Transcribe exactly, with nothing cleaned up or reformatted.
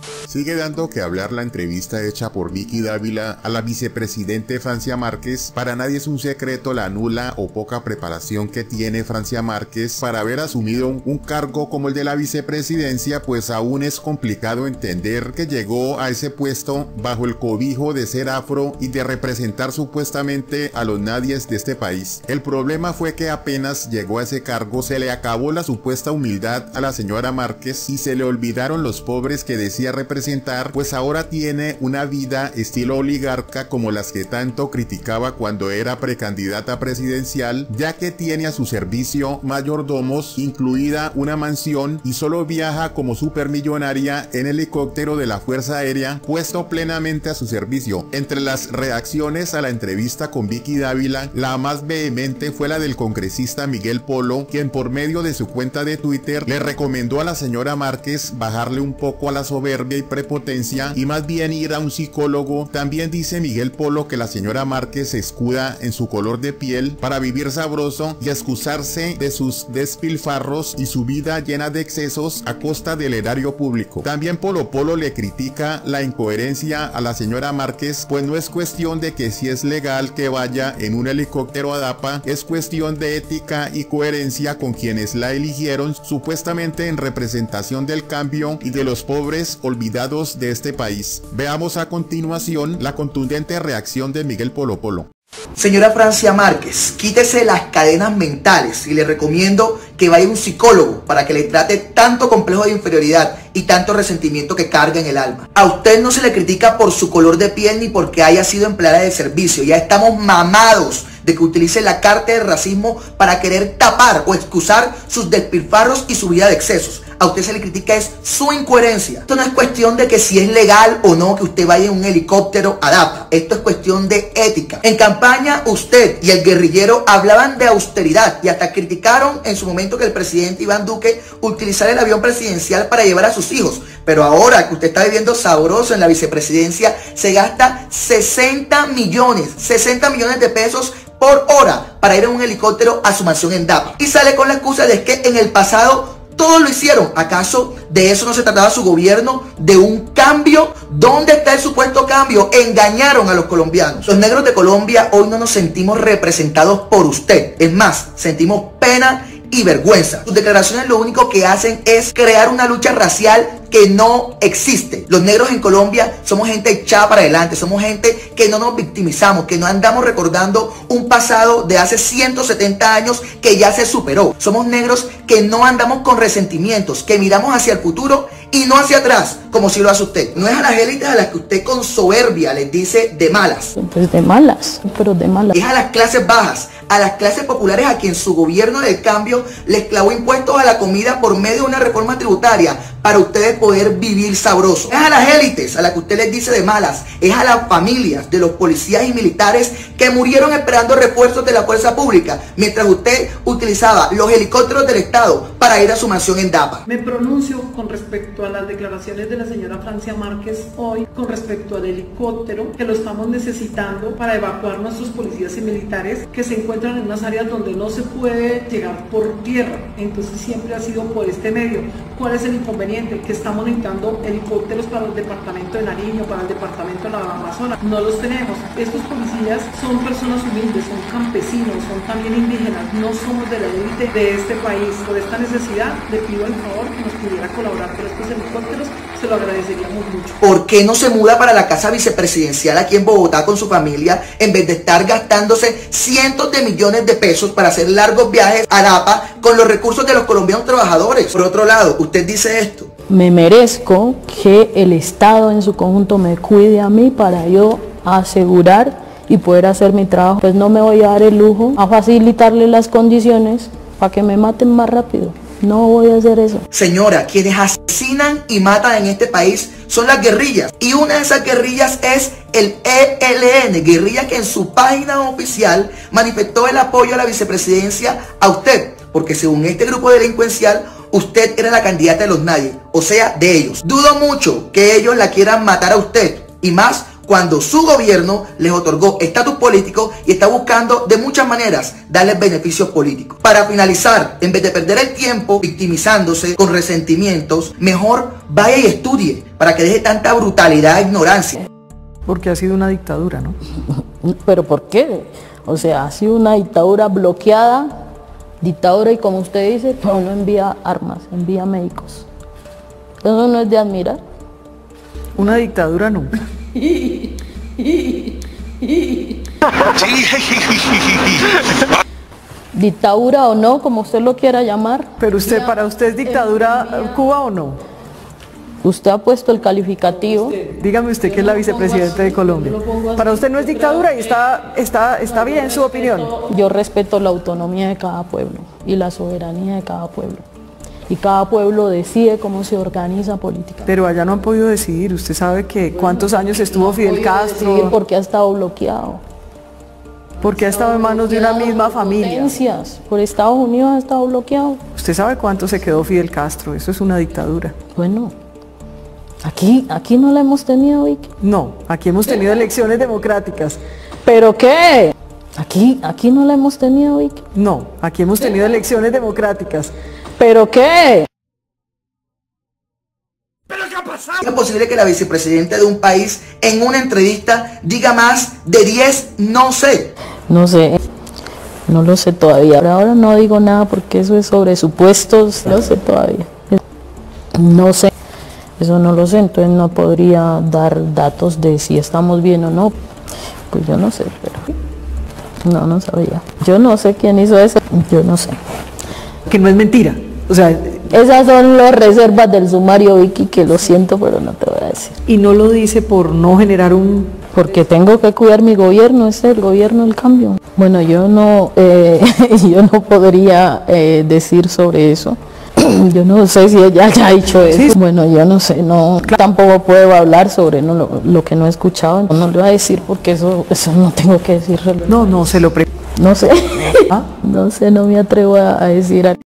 Sigue dando que hablar la entrevista hecha por Vicky Dávila a la vicepresidente Francia Márquez. Para nadie es un secreto la nula o poca preparación que tiene Francia Márquez para haber asumido un, un cargo como el de la vicepresidencia, pues aún es complicado entender que llegó a ese puesto bajo el cobijo de ser afro y de representar supuestamente a los nadies de este país. El problema fue que apenas llegó a ese cargo se le acabó la supuesta humildad a la señora Márquez y se le olvidaron los pobres que decía representar, pues ahora tiene una vida estilo oligarca como las que tanto criticaba cuando era precandidata presidencial, ya que tiene a su servicio mayordomos, incluida una mansión, y solo viaja como supermillonaria en helicóptero de la Fuerza Aérea, puesto plenamente a su servicio. Entre las reacciones a la entrevista con Vicky Dávila, la más vehemente fue la del congresista Miguel Polo, quien por medio de su cuenta de Twitter le recomendó a la señora Márquez bajarle un poco a la soberbia y prepotencia y más bien ir a un psicólogo. También dice Miguel Polo que la señora Márquez se escuda en su color de piel para vivir sabroso y excusarse de sus despilfarros y su vida llena de excesos a costa del erario público. También Polo Polo le critica la incoherencia a la señora Márquez, pues no es cuestión de que si es legal que vaya en un helicóptero a DAPA, es cuestión de ética y coherencia con quienes la eligieron supuestamente en representación del cambio y de los pobres olvidados de este país. Veamos a continuación la contundente reacción de Miguel Polo Polo. Señora Francia Márquez, quítese las cadenas mentales y le recomiendo que vaya a un psicólogo para que le trate tanto complejo de inferioridad y tanto resentimiento que carga en el alma. A usted no se le critica por su color de piel ni porque haya sido empleada de servicio. Ya estamos mamados de que utilice la carta de racismo para querer tapar o excusar sus despilfarros y su vida de excesos. A usted se le critica es su incoherencia. Esto no es cuestión de que si es legal o no que usted vaya en un helicóptero a DAPA. Esto es cuestión de ética. En campaña usted y el guerrillero hablaban de austeridad y hasta criticaron en su momento que el presidente Iván Duque utilizara el avión presidencial para llevar a sus hijos. Pero ahora que usted está viviendo sabroso en la vicepresidencia, se gasta sesenta millones, sesenta millones de pesos por hora para ir en un helicóptero a su mansión en DAPA. Y sale con la excusa de que en el pasado todos lo hicieron. ¿Acaso de eso no se trataba su gobierno? ¿De un cambio? ¿Dónde está el supuesto cambio? Engañaron a los colombianos. Los negros de Colombia hoy no nos sentimos representados por usted. Es más, sentimos pena y vergüenza. Sus declaraciones lo único que hacen es crear una lucha racial que no existe. Los negros en Colombia somos gente echada para adelante, somos gente que no nos victimizamos, que no andamos recordando un pasado de hace ciento setenta años que ya se superó. Somos negros que no andamos con resentimientos, que miramos hacia el futuro y no hacia atrás, como si lo hace usted. No es a las élites a las que usted con soberbia les dice de malas. Pues de malas, pero de malas. Es a las clases bajas, a las clases populares a quien su gobierno del cambio les clavó impuestos a la comida por medio de una reforma tributaria para ustedes poder vivir sabroso. Es a las élites a las que usted les dice de malas. Es a las familias de los policías y militares que murieron esperando refuerzos de la fuerza pública, mientras usted utilizaba los helicópteros del Estado para ir a su mansión en DAPA. Me pronuncio con respecto a las declaraciones de la señora Francia Márquez hoy, con respecto al helicóptero que lo estamos necesitando para evacuar nuestros policías y militares que se encuentran en unas áreas donde no se puede llegar por tierra. Entonces siempre ha sido por este medio. ¿Cuál es el inconveniente? Que estamos necesitando helicópteros para el departamento de Nariño, para el departamento de la Amazonas. No los tenemos. Estos policías son personas humildes, son campesinos, son también indígenas. No somos de la élite de este país. Por esta necesidad le pido el favor que nos pudiera colaborar con estos helicópteros. Se lo agradeceríamos mucho. ¿Por qué no se muda para la casa vicepresidencial aquí en Bogotá con su familia en vez de estar gastándose cientos de millones de pesos para hacer largos viajes a DAPA con los recursos de los colombianos trabajadores? Por otro lado, usted dice esto: me merezco que el Estado en su conjunto me cuide a mí para yo asegurar y poder hacer mi trabajo. Pues no me voy a dar el lujo a facilitarle las condiciones para que me maten más rápido. No voy a hacer eso. Señora, quienes asesinan y matan en este país son las guerrillas. Y una de esas guerrillas es el E L N, guerrilla que en su página oficial manifestó el apoyo a la vicepresidencia a usted. Porque según este grupo delincuencial, usted era la candidata de los nadie, o sea, de ellos. Dudo mucho que ellos la quieran matar a usted. Y más cuando su gobierno les otorgó estatus político y está buscando de muchas maneras darles beneficios políticos. Para finalizar, en vez de perder el tiempo victimizándose con resentimientos, mejor vaya y estudie para que deje tanta brutalidad e ignorancia. Porque ha sido una dictadura, ¿no? ¿Pero por qué? O sea, ha sido una dictadura bloqueada, dictadura, y como usted dice, pero no envía armas, envía médicos. Eso no es de admirar. Una dictadura nunca. Dictadura o no, como usted lo quiera llamar. Pero usted, ¿para usted es dictadura Cuba o no? Usted ha puesto el calificativo. Dígame usted que es la vicepresidenta de Colombia. Para usted no es dictadura y está, está, está bien su opinión. Yo respeto la autonomía de cada pueblo y la soberanía de cada pueblo. Y cada pueblo decide cómo se organiza políticamente. Pero allá no han podido decidir. Usted sabe que cuántos años estuvo Fidel Castro. Porque ha estado bloqueado. Porque ha estado en manos de una misma familia. Potencias. Por Estados Unidos ha estado bloqueado. Usted sabe cuánto se quedó Fidel Castro. Eso es una dictadura. Bueno, aquí, aquí no la hemos tenido, Vicky. No, aquí hemos tenido elecciones democráticas. ¿Pero qué? Aquí, aquí no la hemos tenido, Vicky. No, aquí hemos tenido elecciones democráticas. ¿Pero qué? ¿Es posible que la vicepresidenta de un país en una entrevista diga más de diez no sé? No sé, no lo sé todavía. Por ahora no digo nada porque eso es sobre supuestos, no sé todavía. No sé, eso no lo sé, entonces no podría dar datos de si estamos bien o no. Pues yo no sé, pero no, no sabía. Yo no sé quién hizo eso, yo no sé. Que no es mentira. O sea, esas son las reservas del sumario, Vicky, que lo siento, pero no te voy a decir. Y no lo dice por no generar un... Porque tengo que cuidar mi gobierno, es el gobierno del cambio. Bueno, yo no, eh, yo no podría eh, decir sobre eso. Yo no sé si ella ya ha dicho eso. Sí. Bueno, yo no sé, no, tampoco puedo hablar sobre no, lo, lo que no he escuchado. No, no le voy a decir porque eso, eso no tengo que decir. No, no, se lo pre... No sé, ¿Ah? no sé, no me atrevo a, a decir.